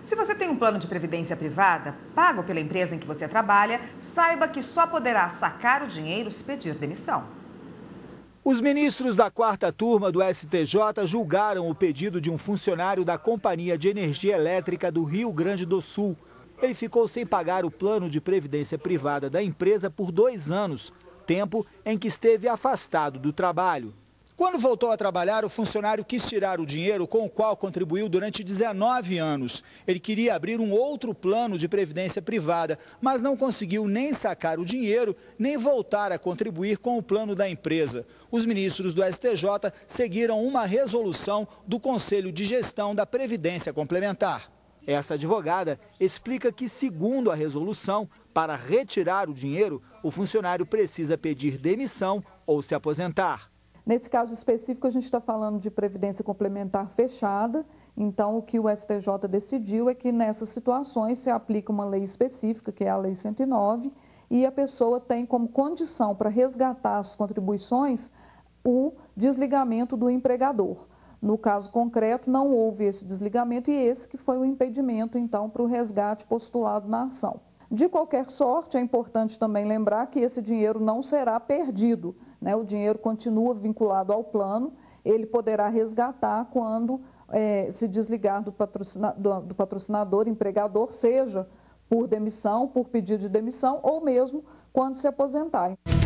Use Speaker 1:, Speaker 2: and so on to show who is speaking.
Speaker 1: Se você tem um plano de previdência privada, pago pela empresa em que você trabalha, saiba que só poderá sacar o dinheiro se pedir demissão.
Speaker 2: Os ministros da 4ª turma do STJ julgaram o pedido de um funcionário da Companhia de Energia Elétrica do Rio Grande do Sul. Ele ficou sem pagar o plano de previdência privada da empresa por 2 anos, tempo em que esteve afastado do trabalho. Quando voltou a trabalhar, o funcionário quis tirar o dinheiro com o qual contribuiu durante 19 anos. Ele queria abrir um outro plano de previdência privada, mas não conseguiu nem sacar o dinheiro, nem voltar a contribuir com o plano da empresa. Os ministros do STJ seguiram uma resolução do Conselho de Gestão da Previdência Complementar. Essa advogada explica que, segundo a resolução, para retirar o dinheiro, o funcionário precisa pedir demissão ou se aposentar.
Speaker 3: Nesse caso específico, a gente está falando de previdência complementar fechada, então o que o STJ decidiu é que nessas situações se aplica uma lei específica, que é a Lei 109, e a pessoa tem como condição para resgatar as contribuições o desligamento do empregador. No caso concreto, não houve esse desligamento e esse que foi o impedimento, então, para o resgate postulado na ação. De qualquer sorte, é importante também lembrar que esse dinheiro não será perdido, né? O dinheiro continua vinculado ao plano, ele poderá resgatar quando se desligar do patrocinador, empregador, seja por demissão, por pedido de demissão ou mesmo quando se aposentar.